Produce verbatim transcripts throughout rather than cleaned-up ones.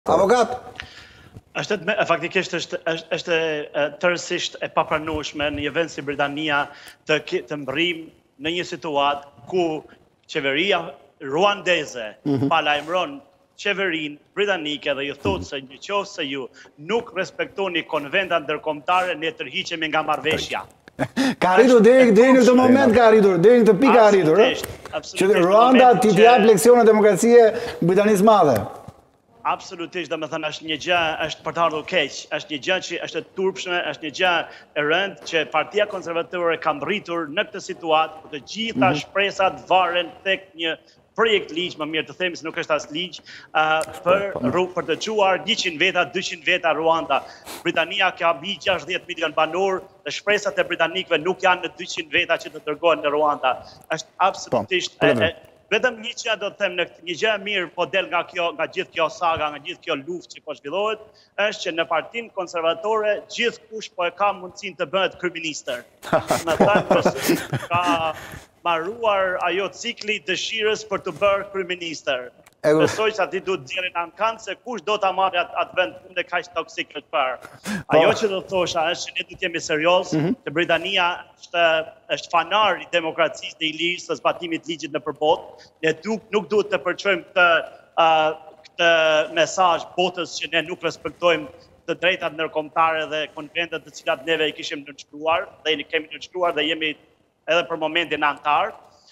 Avokat. Është faktikisht është është tërësisht e papranueshme në një vend si Britania të të mbërrim në një situatë ku qeveria ruandeze palajmëron qeverinë britanike dhe ju thotë se në qoftë se ju nuk respektoni konventat ndërkombëtare, ne tërhiqemi nga marrëveshja. Ka arritur deri deri në këtë moment, ka arritur deri në këtë pikë ka arritur. Që Ruanda t'i jap leksione demokracie Britanisë Madhe. Absolutisht, domethënë është një gjë, është për të ardhur keq, është një gjë që është e turpshme, është një gjë e rëndë që Partia Konservatore ka mbërritur në këtë situatë ku të gjitha shpresat varen tek një projekt ligj, më mirë të themi se nuk është as ligj, uh, për për të quar njëqind veta, dyqind veta Ruanda. Britania ka mbi gjashtëdhjetë milion banor dhe shpresat e britanikëve nuk janë në dyqind veta që të dërgohen në Ruanda. Është absolutisht e, e, vetëm një që do të them në një gjë e mirë po del nga kjo, nga gjithë kjo saga, nga gjithë kjo luftë që po zhvillohet, është që në Partinë Konservatore gjithkush po e ka mundësinë të bëhet kryeministër. Në thënë ka marruar ajo cikli dëshirës për të bërë kryeministër. Besoj që ati duhet dhjerin ankant se kush do të marrë atë at vend punde kaq toksik këtë parë. Ajo që do të thosha është që ne du t'jemi serios, që Britania është, është fanar i demokracisë dhe i lirisë së zbatimit ligjit në përbot. Ne nuk, nuk duhet të përçojmë këtë, uh, këtë mesazh botës që ne nuk respektojmë të drejtat ndërkombëtare dhe konventet të cilat neve i kishim nënshkruar dhe i kemi nënshkruar dhe jemi edhe për momentin antar,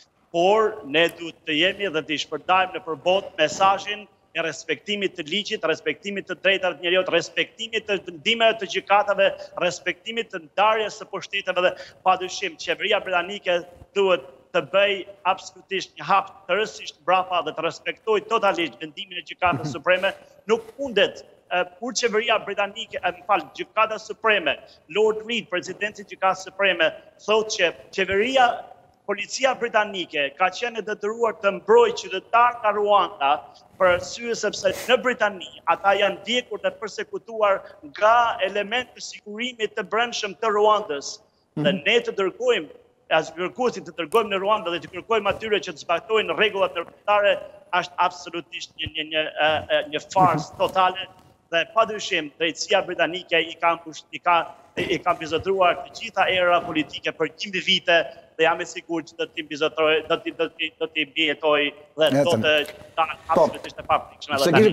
por ne duhet të jemi dhe të shpërndajmë në përbot mesazhin e respektimit të ligjit, respektimit të drejtave të njerëzit, respektimit të vendimeve të gjykatave, respektimit të ndarjes së pushteteve dhe padyshim qeveria britanike duhet të bëj absolutisht një hap të rëndësishëm brapa dhe të respektojë totalisht vendimin e gjykatës supreme. Nuk mundet kur qeveria britanike, më fal, gjykata supreme, Lord Reed, presidenti i gjykatës supreme, thotë që qeveria Policia britanike ka qenë e detyruar të mbrojë qytetarë nga Ruanda për arsye sepse në Britani ata janë ndjekur dhe përsekutuar nga elementë të sigurimit të brendshëm të Ruandës. Dhe ne të dërgojmë, as kërkuesit të dërgojmë në Ruanda dhe të kërkojmë atyre që të zbatojnë rregullat ndërkombëtare është absolutisht një një një, një farsë totale dhe padyshim drejtësia britanike i ka i ka i ka mbizotruar të gjitha era politike për njëmbëdhjetë vite dhe jam i sigurt që do t'i mbizotroj, do t'i do t'i do t'i mbijetoj dhe do të absolutisht e papërshme.